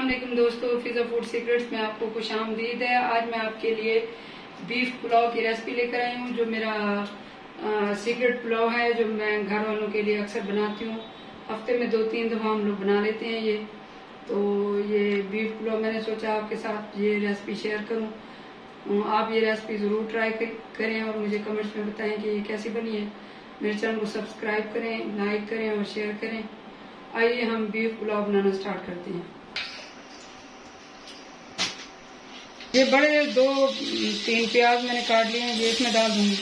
अस्सलाम वालेकुम दोस्तों, फिजा फूड सीक्रेट्स में आपको खुशामदीद है। आज मैं आपके लिए बीफ पुलाव की रेसिपी लेकर आई हूँ, जो मेरा सीक्रेट पुलाव है, जो मैं घर वालों के लिए अक्सर बनाती हूँ। हफ्ते में 2-3 दफ़ा हम लोग बना लेते हैं ये। तो ये बीफ पुलाव मैंने सोचा आपके साथ ये रेसिपी शेयर करूँ। आप ये रेसिपी ज़रूर ट्राई करें और मुझे कमेंट्स में बताएं कि ये कैसी बनी है। मेरे चैनल को सब्सक्राइब करें, लाइक करें और शेयर करें। आइए हम बीफ पुलाव बनाना स्टार्ट करते हैं। ये बड़े 2-3 प्याज मैंने काट लिए हैं, ये इसमें डाल दूंगी।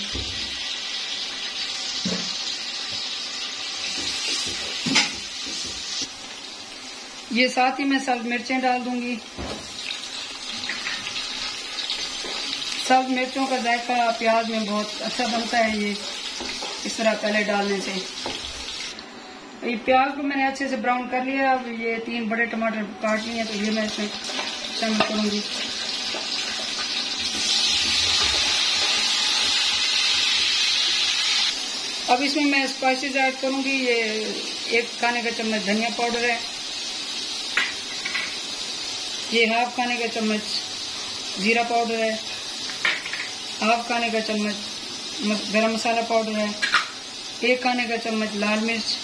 ये साथ ही मैं सब्ज मिर्चें डाल दूंगी। सब्ज मिर्चों का जायका प्याज में बहुत अच्छा बनता है ये इस तरह पहले डालने से। ये प्याज को मैंने अच्छे से ब्राउन कर लिया। अब ये 3 बड़े टमाटर काट लिए, तो ये मैं इसमें शामिल करूंगी। अब इसमें मैं स्पाइसेस ऐड करूंगी। ये 1 खाने का चम्मच धनिया पाउडर है, ये 1/2 खाने का चम्मच जीरा पाउडर है, 1/2 खाने का चम्मच गरम मसाला पाउडर है, 1 खाने का चम्मच लाल मिर्च,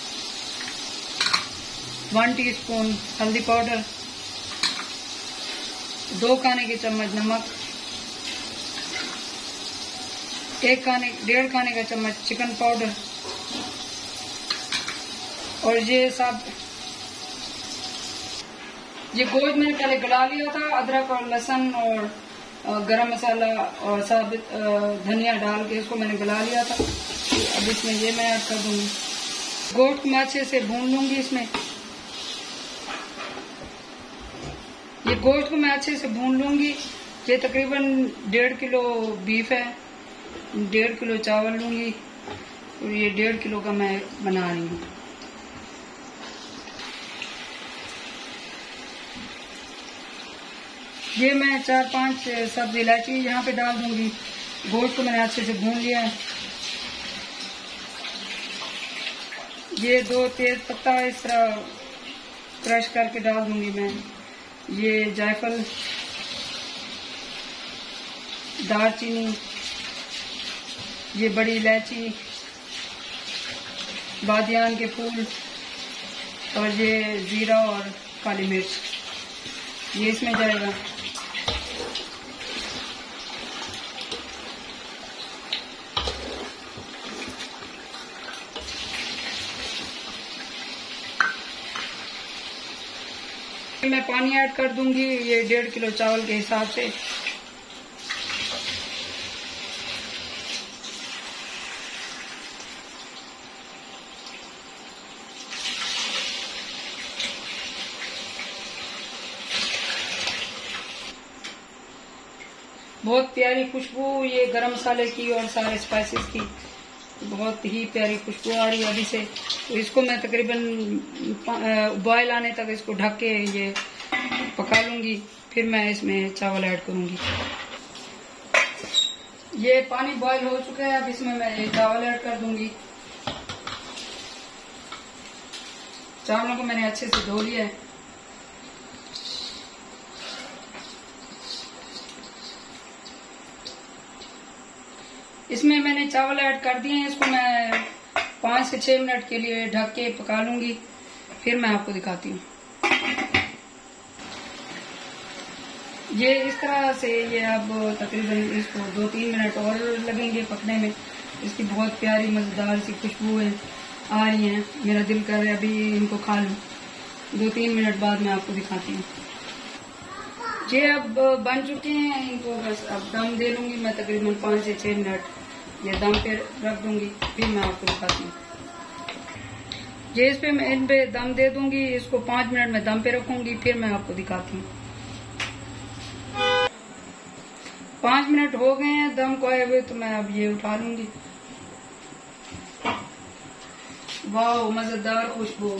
1 टीस्पून हल्दी पाउडर, 2 खाने के चम्मच नमक, 1.5 खाने का चम्मच चिकन पाउडर। और ये गोश्त मैंने पहले गला लिया था। अदरक और लहसुन और गरम मसाला और साबित धनिया डाल के इसको मैंने गला लिया था। अब इसमें ये मैं ऐड कर दूंगी। गोश्त को मैं अच्छे से भून लूंगी। इसमें ये गोश्त को मैं अच्छे से भून लूंगी। ये तकरीबन 1.5 किलो बीफ है, 1.5 किलो चावल लूंगी और ये 1.5 किलो का मैं बना रही हूँ। ये मैं 4-5 सब्जी इलायची यहाँ पे डाल दूंगी। गोश्त को मैंने अच्छे से भून लिया है। ये 2 तेज पत्ता इस तरह क्रश करके डाल दूंगी मैं। ये जायफल, दालचीनी, ये बड़ी इलायची, बादियान के फूल और ये जीरा और काली मिर्च, ये इसमें जाएगा। मैं पानी ऐड कर दूंगी ये 1.5 किलो चावल के हिसाब से। बहुत प्यारी खुशबू ये गरम मसाले की और सारे स्पाइसेस की, बहुत ही प्यारी खुशबू आ रही है अभी से। तो इसको मैं तकरीबन बॉयल आने तक इसको ढक के ये पका लूंगी। फिर मैं इसमें चावल ऐड करूंगी। ये पानी बॉयल हो चुका है। अब इसमें मैं ये चावल ऐड कर दूंगी। चावलों को मैंने अच्छे से धो लिया है। इसमें मैंने चावल ऐड कर दिए हैं। इसको मैं 5 से 6 मिनट के लिए ढक के पका लूंगी। फिर मैं आपको दिखाती हूँ। ये इस तरह से ये अब तकरीबन इसको 2-3 मिनट और लगेंगे पकने में। इसकी बहुत प्यारी मजेदार सी खुशबू आ रही है। मेरा दिल कर रहा है अभी इनको खा लूं। 2-3 मिनट बाद मैं आपको दिखाती हूँ। ये अब बन चुके हैं। इनको बस अब दम दे लूंगी मैं। तकरीबन 5 से 6 मिनट ये दम पे रख दूंगी। फिर मैं आपको दिखाती हूँ। ये इस पे मैं इन पे दम दे दूंगी। इसको 5 मिनट में दम पे रखूंगी। फिर मैं आपको दिखाती हूँ। 5 मिनट हो गए हैं दम को आए हुए, तो मैं अब ये उठा लूंगी। वाह, मजेदार खुशबू।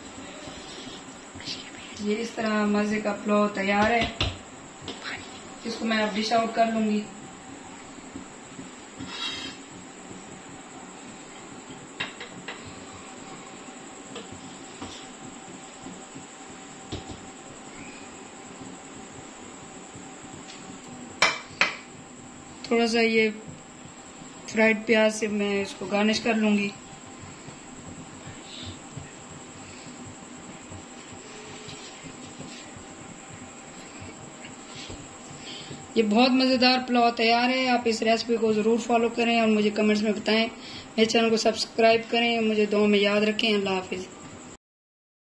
ये इस तरह मजे का पुलाव तैयार है। इसको मैं अब डिश आउट कर लूंगी। थोड़ा सा ये फ्राइड प्याज से मैं इसको गार्निश कर लूंगी। ये बहुत मज़ेदार पुलाव तैयार है। आप इस रेसिपी को ज़रूर फॉलो करें और मुझे कमेंट्स में बताएं। मेरे चैनल को सब्सक्राइब करें, मुझे दुआ में याद रखें। अल्लाह हाफिज़।